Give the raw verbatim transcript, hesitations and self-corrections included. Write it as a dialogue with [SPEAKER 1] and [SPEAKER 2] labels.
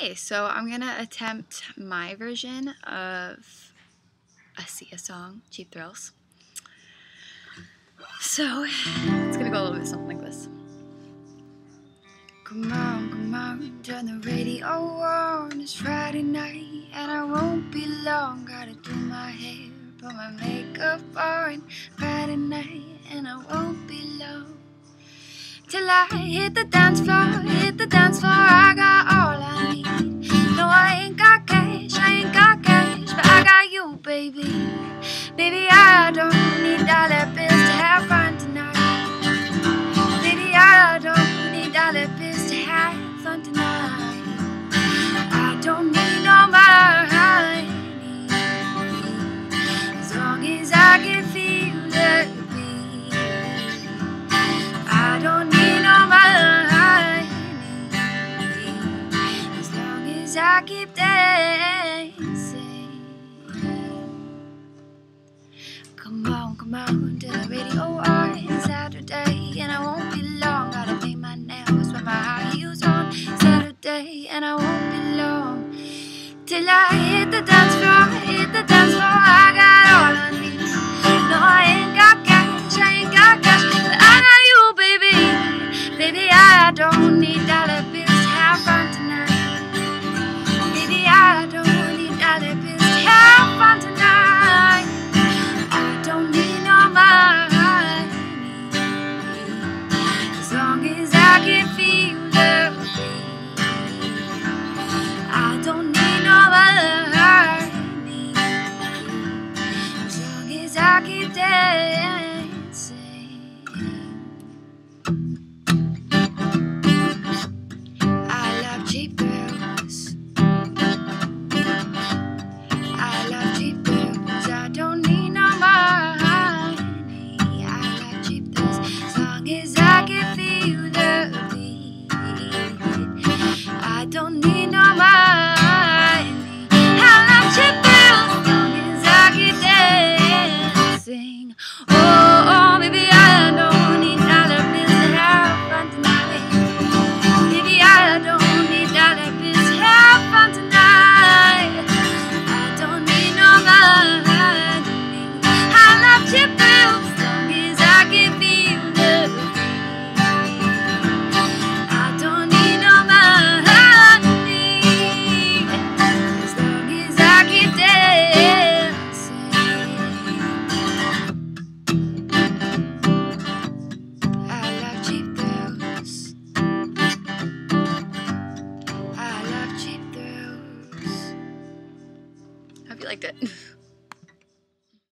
[SPEAKER 1] Okay, so I'm gonna attempt my version of a Sia song, Cheap Thrills. So it's gonna go a little bit something like this. Come on, come on, turn the radio on. It's Friday night and I won't be long. Gotta do my hair, put my makeup on. Friday night and I won't be long till I hit the dance floor, hit the dance floor. I got all I need. No, I ain't got cash, I ain't got cash, but I got you, baby. Baby, I don't need dollar bills to have fun tonight. Baby, I don't need dollar bills to have fun tonight. I don't need no money, as long as I can feel the beat. I don't need no money, as long as I keep dancing. Come on, come on, to the radio on Saturday, and I won't be long. Gotta paint my nails with my high heels on Saturday, and I won't be long till I hit the dance floor, hit the dance floor. I got all I need. No, I ain't got cash, I ain't got cash, but I got you, baby. Baby, I don't need dollar bills to have fun tonight. Baby, I don't need dollar bills to have fun tonight. I don't need no money, as long as I can feel the beat. I don't need no money, as long as I keep dancing. I love cheap thrills. I love cheap thrills. I don't need no money. I love cheap thrills, as long as I can feel the beat. I don't need no money. I love cheap thrills, as long as I keep dancing. Oh, oh, baby, I don't need dollar bills to have fun tonight. Baby, I don't need dollar bills to have fun tonight. I don't need no money. I love cheap thrills, as long as I can feel the beat. I don't need no money, as long as I keep dancing. I love cheap thrills. I love cheap thrills. Hope you liked it.